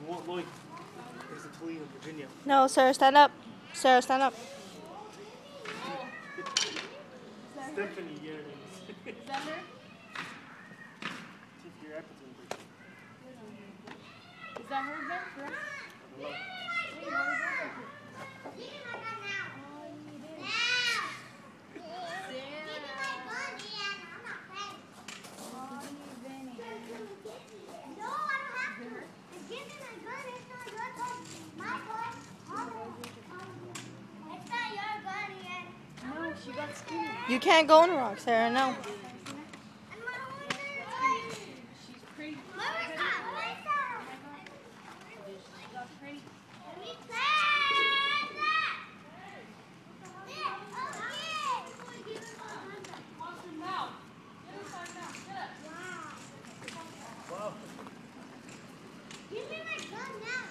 want Lloyd. There's a Toledo, Virginia. No, Sarah, stand up. Sarah, stand up. Stephanie, yeah, it is. Is that her? Keep your appetite. Is that her, Ben? Correct? I don't know. She got skinny. You can't go in the rock, Sarah, no. She's pretty. She got pretty. Wow. Give me my gun now.